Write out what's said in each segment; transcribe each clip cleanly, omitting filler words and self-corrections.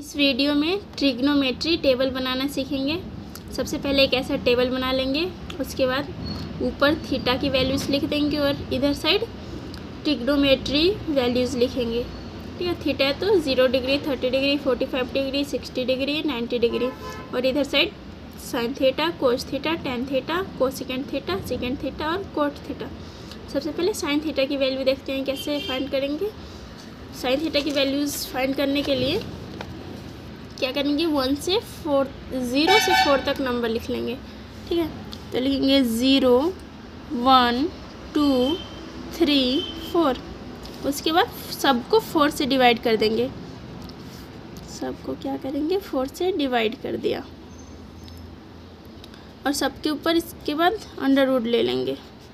इस वीडियो में trigonometry table बनाना सीखेंगे। सबसे पहले एक ऐसा टेबल बना लेंगे, उसके बाद ऊपर थीटा की वैल्यूज़ लिख देंगे और इधर साइड ट्रिग्नोमेट्री वैल्यूज़ लिखेंगे। ठीक है, थीटा है तो 0 degree, 30 degree, 45 degree, 60 degree, 90 degree, और इधर side sine theta, cos theta, tan theta, cosecant theta, secant theta और कोट थीटा। सबसे पहले साइन थीटा की वैल्यू देखते हैं कैसे फाइंड करेंगे। साइन थीटा की वैल्यूज़ फाइंड करने के लिए क्या करेंगे, 0 से 4 तक नंबर लिख लेंगे। ठीक है, तो लिखेंगे 0, 1, 2, 3, 4। उसके बाद सबको 4 से डिवाइड कर देंगे। सबको क्या करेंगे, 4 से डिवाइड कर दिया, और सबके ऊपर इसके बाद अंडर रूट ले लेंगे।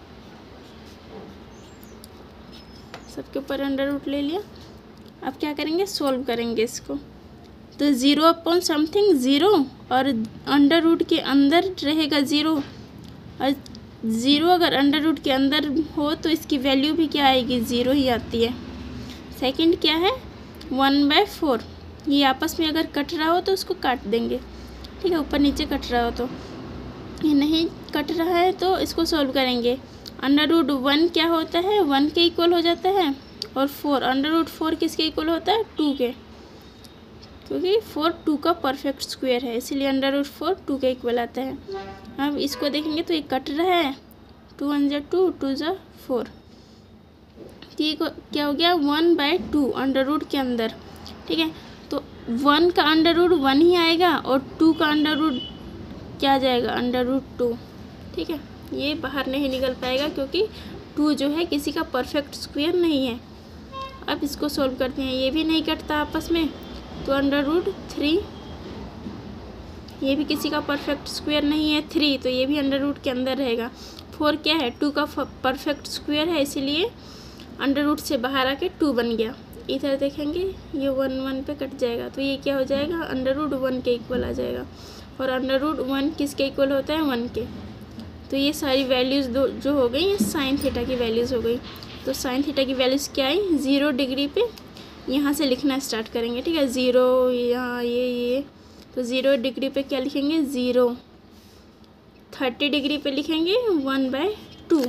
सबके ऊपर अंडर रूट ले लिया। अब क्या करेंगे, सोल्व करेंगे इसको। तो 0 अपॉन समथिंग 0, और अंडर रूट के अंदर रहेगा 0, और 0 अगर अंडर रूट के अंदर हो तो इसकी वैल्यू भी क्या आएगी, 0 ही आती है। सेकंड क्या है, 1/4। ये आपस में अगर कट रहा हो तो उसको काट देंगे। ठीक है, ऊपर नीचे कट रहा हो तो, ये नहीं कट रहा है तो इसको सोल्व करेंगे। अंडर रूट 1 क्या होता है, 1 के इक्वल हो जाता है, और 4 अंडर रूट 4 किसके इक्वल होता है, 2 के, क्योंकि 4 2 का परफेक्ट स्क्वायर है, इसीलिए अंडर रूट 4 2 के इक्वल आता है। अब इसको देखेंगे तो ये कट रहा है, 2 1 जा 2, 2 जा 4, ये क्या हो गया, 1/2 अंडर रूट के अंदर। ठीक है, तो 1 का अंडर रूट 1 ही आएगा, और 2 का अंडर रूट क्या आ जाएगा, अंडर रूट 2। ठीक है, ये बाहर नहीं निकल पाएगा क्योंकि 2 जो है किसी का परफेक्ट स्क्वायर नहीं है। अब इसको सोल्व करते हैं, ये भी नहीं कटता आपस में, तो अंडर रूट 3, ये भी किसी का परफेक्ट स्क्वायर नहीं है, 3, तो ये भी अंडर रूट के अंदर रहेगा। 4 क्या है, 2 का परफेक्ट स्क्वायर है, इसीलिए अंडर रूट से बाहर आके 2 बन गया। इधर देखेंगे ये 1 1 पे कट जाएगा, तो ये क्या हो जाएगा, अंडर रूट 1 के इक्वल आ जाएगा, और अंडर रूट 1 किसके इक्वल होता है, 1 के। तो ये सारी वैल्यूज़ जो हो गई, ये साइन थीटा की वैल्यूज़ हो गई। तो साइन थीटा की वैल्यूज़ क्या आई, 0 डिग्री पे यहाँ से लिखना स्टार्ट करेंगे। ठीक है, 0 यहाँ ये, तो 0 डिग्री पे क्या लिखेंगे, 0। 30 डिग्री पे लिखेंगे 1/2।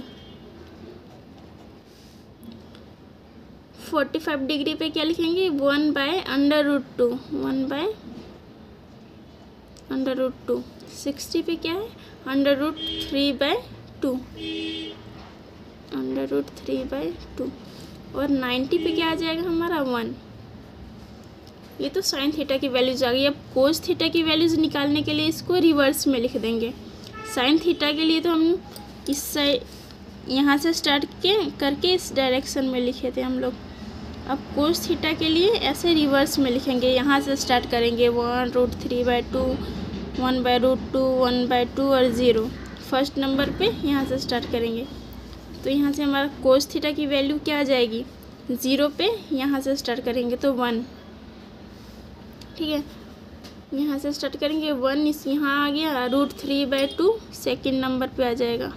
45 डिग्री पे क्या लिखेंगे, 1/√2, 1/√2। 60 पे क्या है, √3/2, √3/2, और 90 पे क्या आ जाएगा हमारा, 1। ये तो साइन थीटा की वैल्यूज आ गई। अब कोस थीटा की वैल्यूज निकालने के लिए इसको रिवर्स में लिख देंगे। साइन थीटा के लिए तो हम इस साइड यहाँ से स्टार्ट करके इस डायरेक्शन में लिखे थे हम लोग। अब कोस थीटा के लिए ऐसे रिवर्स में लिखेंगे, यहाँ से स्टार्ट करेंगे 1√3/2, 1/√2, 1/2 और 0। फर्स्ट नंबर पे यहाँ से स्टार्ट करेंगे, तो यहाँ से हमारा कोस थीटा की वैल्यू क्या आ जाएगी, 0 पे यहाँ से स्टार्ट करेंगे तो 1। ठीक है, यहाँ से स्टार्ट करेंगे 1, इस यहाँ आ गया, √3/2 सेकेंड नंबर पे आ जाएगा,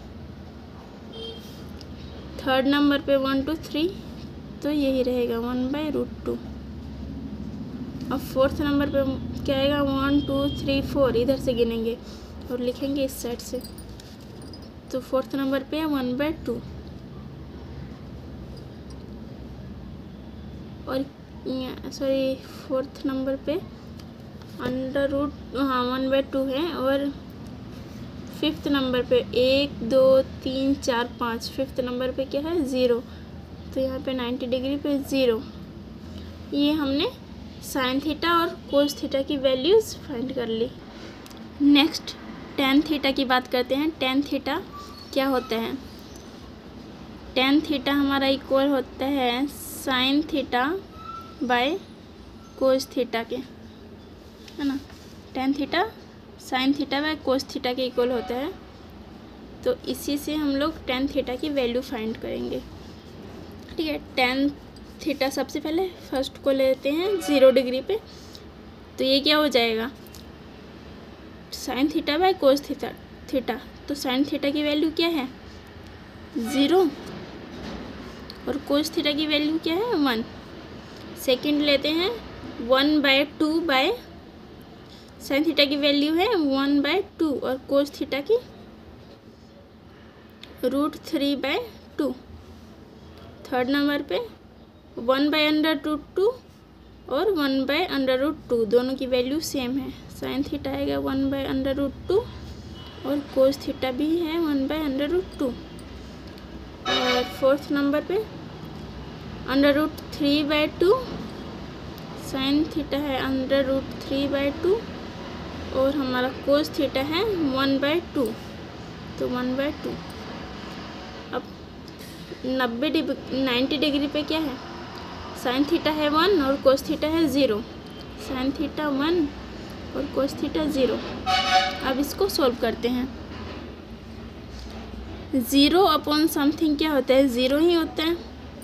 थर्ड नंबर पे 1 2 3, तो यही रहेगा 1/√2। अब फोर्थ नंबर पे क्या आएगा, 1 2 3 4, इधर से गिनेंगे और लिखेंगे इस साइड से, तो फोर्थ नंबर पे है 1/2। और सॉरी, फोर्थ नंबर पे अंडर रूट 1/2 है, और फिफ्थ नंबर पे 1 2 3 4 5, फिफ्थ नंबर पे क्या है, 0, तो यहाँ पे 90 डिग्री पे 0। ये हमने साइन थीटा और कोस थीटा की वैल्यूज़ फाइंड कर ली। नेक्स्ट टेन थीटा की बात करते हैं। टेन थीटा क्या होता है, टेन थीटा हमारा इक्वल होता है sine theta by cos theta के, है ना। Tan theta sine theta by cos theta के इक्वल होता है, तो इसी से हम लोग टेन थीटा की वैल्यू फाइंड करेंगे। ठीक है, टेन थीटा सबसे पहले फर्स्ट को लेते हैं 0 डिग्री पे, तो ये क्या हो जाएगा, sine theta by cos theta. तो साइन थीटा की वैल्यू क्या है, 0, और कोस थीटा की वैल्यू क्या है, 1। सेकंड लेते हैं 1/2 बाय साइन थीटा की वैल्यू है 1/2 और कोस थीटा की √3/2। थर्ड नंबर पे 1/√2 और 1/√2 दोनों की वैल्यू सेम है। साइन थीटा आएगा 1/√2 और कोस थीटा भी है 1/√2। और फोर्थ नंबर पे √3/2 साइन थीटा है √3/2 और हमारा कोस थीटा है 1/2, तो 1/2। अब 90 डिग्री पे क्या है, साइन थीटा है 1 और कोस थीटा है 0। साइन थीटा 1 और कोस थीटा 0। अब इसको सोल्व करते हैं। 0 अपॉन समथिंग क्या होता है, 0 ही होता है।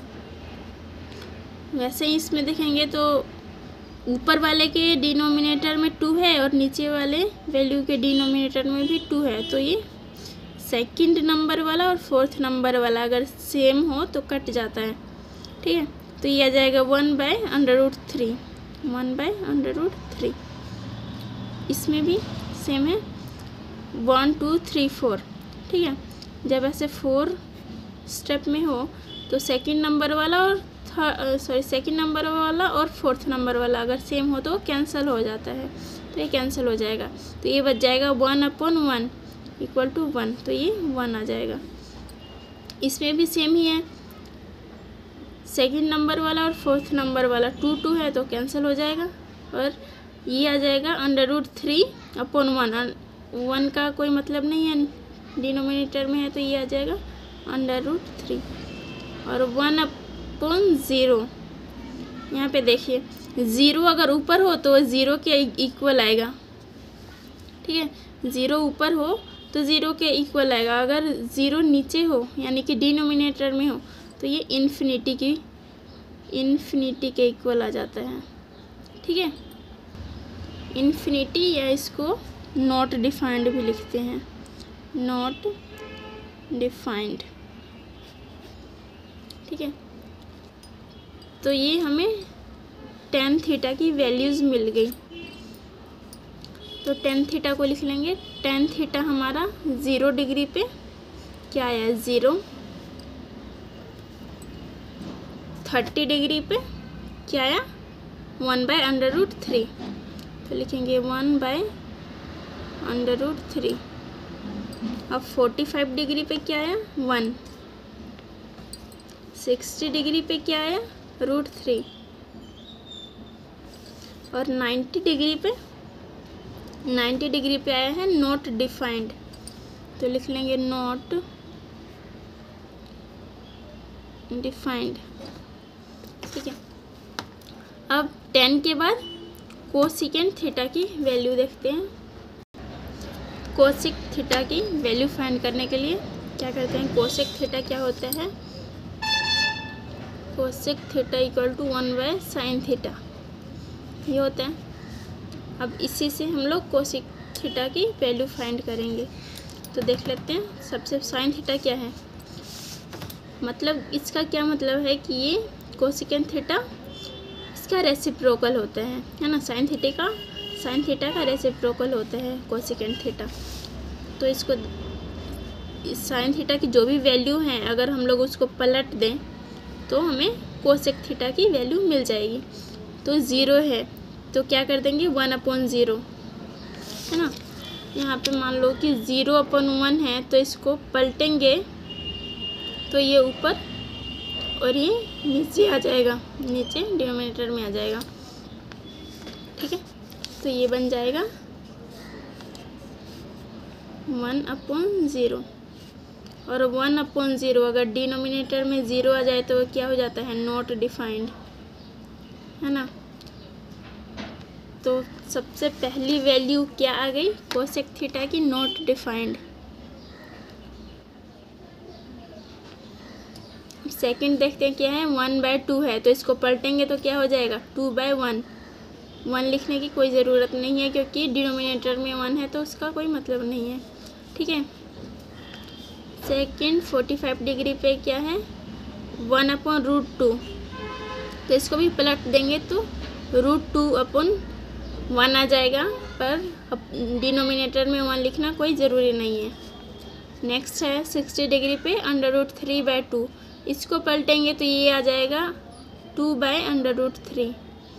वैसे ही इसमें देखेंगे तो ऊपर वाले के डिनोमिनेटर में 2 है और नीचे वाले वैल्यू के डिनोमिनेटर में भी 2 है, तो ये सेकंड नंबर वाला और फोर्थ नंबर वाला अगर सेम हो तो कट जाता है। ठीक है, तो ये आ जाएगा 1/√3, 1/√3। इसमें भी सेम है 1 2 3 4। ठीक है, जब ऐसे 4 स्टेप में हो तो सेकंड नंबर वाला और सेकंड नंबर वाला और फोर्थ नंबर वाला अगर सेम हो तो कैंसिल हो जाता है, तो ये कैंसिल हो जाएगा। तो ये बच जाएगा 1/1 इक्वल टू 1, तो ये 1 आ जाएगा। इसमें भी सेम ही है, सेकंड नंबर वाला और फोर्थ नंबर वाला 2 2 है तो कैंसिल हो जाएगा और ये आ जाएगा √3/1। 1 का कोई मतलब नहीं है, डिनोमिनेटर में है, तो ये आ जाएगा √3 और 1/0। यहाँ पे देखिए 0 अगर ऊपर हो तो 0 के इक्वल आएगा। ठीक है, 0 ऊपर हो तो 0 के इक्वल आएगा। अगर 0 नीचे हो यानी कि डिनोमिनेटर में हो तो ये इन्फिनिटी के इक्वल आ जाता है। ठीक है, इन्फिनिटी या इसको नॉट डिफाइंड भी लिखते हैं, नॉट डिफाइंड। ठीक है, तो ये हमें tan थीटा की वैल्यूज़ मिल गई। तो tan थीटा को लिख लेंगे। tan थीटा हमारा 0 डिग्री पे क्या आया, 0। 30 डिग्री पे क्या आया, 1/√3, तो लिखेंगे 1/√3। अब 45 डिग्री पे क्या आया, 1। 60 डिग्री पे क्या आया, √3 और 90 डिग्री पे आया है नॉट डिफाइंड, तो लिख लेंगे नॉट डिफाइंड। ठीक है, अब tan के बाद कोसेकेंट थीटा की वैल्यू देखते हैं। कोसेक थीटा की वैल्यू फाइंड करने के लिए क्या करते हैं, कोसेक थीटा क्या होता है, cosec theta equal to 1/sin theta, ये होता है। अब इसी से हम लोग कोसेक थीटा की वैल्यू फाइंड करेंगे। तो देख लेते हैं। सबसे साइन थीटा क्या है, मतलब इसका क्या मतलब है कि ये कोसेकेंट थीटा इसका रेसिप्रोकल होता है ना। साइन थीटा का रेसिप्रोकल होता है कोसेकेंट थीटा। तो इसको साइन थीटा की जो भी वैल्यू है अगर हम लोग उसको पलट दें तो हमें कोसेक थीटा की वैल्यू मिल जाएगी। तो 0 है तो क्या कर देंगे, 1/0 है ना। यहाँ पे मान लो कि 0/1 है तो इसको पलटेंगे तो ये ऊपर और ये नीचे आ जाएगा, नीचे डिनोमिनेटर में आ जाएगा। ठीक है, तो ये बन जाएगा 1/0 और 1/0 अगर डिनोमिनेटर में 0 आ जाए तो क्या हो जाता है, नॉट डिफाइंड, है ना। तो सबसे पहली वैल्यू क्या आ गई, कोसेक थीटा की नॉट डिफाइंड। सेकंड देखते हैं क्या है, 1/2 है तो इसको पलटेंगे तो क्या हो जाएगा, 2/1। 1 लिखने की कोई ज़रूरत नहीं है क्योंकि डिनोमिनेटर में 1 है तो उसका कोई मतलब नहीं है। ठीक है, सेकंड 45 डिग्री पे क्या है, 1/√2, तो इसको भी पलट देंगे तो √2/1 आ जाएगा, पर अब डिनोमिनेटर में 1 लिखना कोई ज़रूरी नहीं है। नेक्स्ट है 60 डिग्री पे √3/2, इसको पलटेंगे तो ये आ जाएगा 2/√3।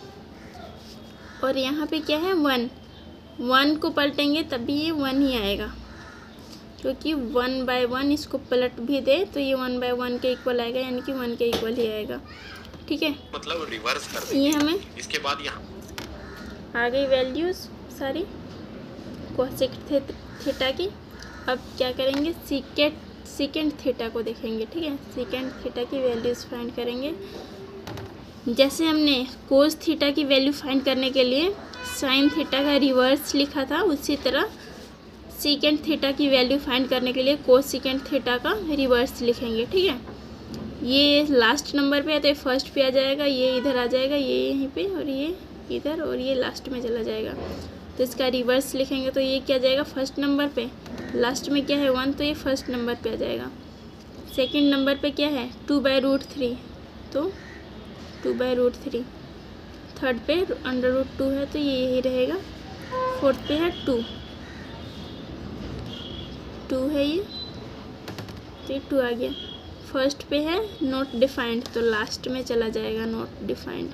और यहाँ पे क्या है 1 को पलटेंगे तब भी ये 1 ही आएगा, क्योंकि 1/1 इसको पलट भी दे तो ये 1/1 के इक्वल आएगा, यानी कि 1 के इक्वल ही आएगा। ठीक है, मतलब रिवर्स कर देंगे। ये हमें इसके बाद यहाँ आ गई वैल्यूज़ सारी कोसेक थीटा की। अब क्या करेंगे, सीकेंट थीटा को देखेंगे। ठीक है, सीकेंट थीटा की वैल्यूज़ फाइंड करेंगे। जैसे हमने कोस थीटा की वैल्यू फाइंड करने के लिए साइन थीटा का रिवर्स लिखा था, उसी तरह सीकेंट थीटा की वैल्यू फाइंड करने के लिए कोस सीकेंट थीटा का रिवर्स लिखेंगे। ठीक है, ये लास्ट नंबर पे है तो ये फर्स्ट पे आ जाएगा, ये इधर आ जाएगा, ये यहीं पे, और ये इधर, और ये लास्ट में चला जाएगा। तो इसका रिवर्स लिखेंगे तो ये क्या जाएगा फर्स्ट नंबर पे, लास्ट में क्या है 1 तो ये फर्स्ट नंबर पे आ जाएगा। सेकंड नंबर पे क्या है 2/√3 तो 2/√3। थर्ड पे √2 है तो ये यही रहेगा। फोर्थ पे है 2 है ये, तो ये 2 आ गया। फर्स्ट पे है नॉट डिफाइंड तो लास्ट में चला जाएगा नॉट डिफाइंड।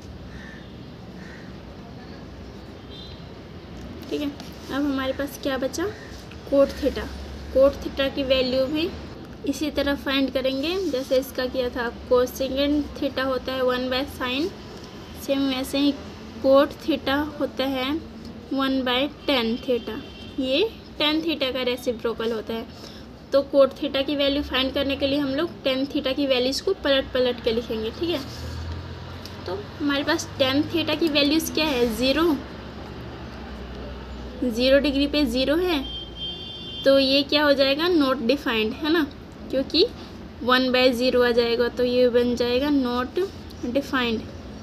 ठीक है, अब हमारे पास क्या बचा, कोट थीटा। कोट थीटा की वैल्यू भी इसी तरह फाइंड करेंगे जैसे इसका किया था। कोसेकेंट थीटा होता है 1/sin, सेम वैसे ही कोट थीटा होता है 1/tan थीटा। ये tan थीटा का रेसिप्रोकल होता है। तो कोट थीटा की वैल्यू फाइंड करने के लिए हम लोग tan थीटा की वैल्यूज़ को पलट के लिखेंगे। ठीक है, तो हमारे पास tan थीटा की वैल्यूज़ क्या है 0 डिग्री पे 0 है, तो ये क्या हो जाएगा नॉट डिफाइंड, है ना, क्योंकि 1/0 आ जाएगा तो ये बन जाएगा not defined.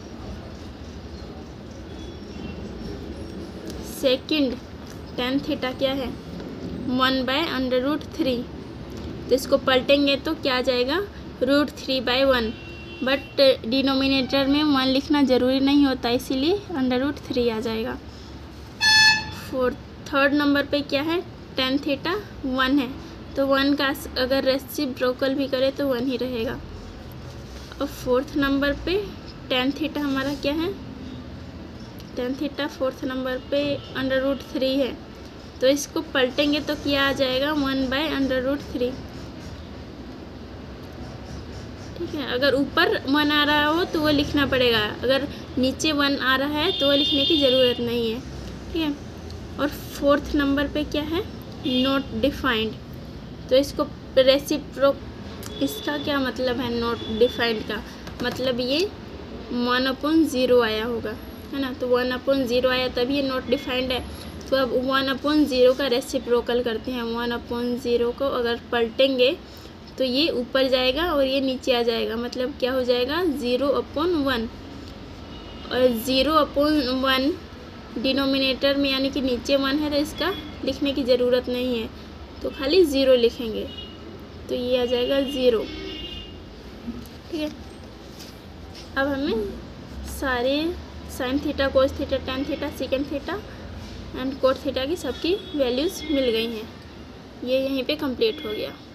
Second tan theta क्या है 1/√3, तो इसको पलटेंगे तो क्या आ जाएगा √3/1, बट डिनोमिनेटर में 1 लिखना ज़रूरी नहीं होता, इसीलिए √3 आ जाएगा। थर्ड नंबर पे क्या है tan थीटा 1 है, तो 1 का अगर रेसिप्रोकल भी करे तो 1 ही रहेगा। और फोर्थ नंबर पे tan थीटा हमारा क्या है, tan थीटा फोर्थ नंबर पे √3 है, तो इसको पलटेंगे तो क्या आ जाएगा 1/√3। ठीक है, अगर ऊपर 1 आ रहा हो तो वो लिखना पड़ेगा, अगर नीचे 1 आ रहा है तो वो लिखने की ज़रूरत नहीं है। ठीक है, और फोर्थ नंबर पे क्या है नॉट डिफाइंड, तो इसको इसका क्या मतलब है नॉट डिफाइंड का मतलब ये 1/0 आया होगा, है ना, तो 1/0 आया तभी ये नॉट डिफाइंड है। तो अब 1/0 का रेसिप्रोकल करते हैं। 1/0 को अगर पलटेंगे तो ये ऊपर जाएगा और ये नीचे आ जाएगा, मतलब क्या हो जाएगा 0/1, और 0/1 डिनोमिनेटर में यानी कि नीचे 1 है तो इसका लिखने की ज़रूरत नहीं है, तो खाली 0 लिखेंगे तो ये आ जाएगा 0। ठीक है, अब हमें सारे sine theta, cos theta, tan theta, secant theta and cot theta की सबकी वैल्यूज़ मिल गई हैं। ये यहीं पे कंप्लीट हो गया।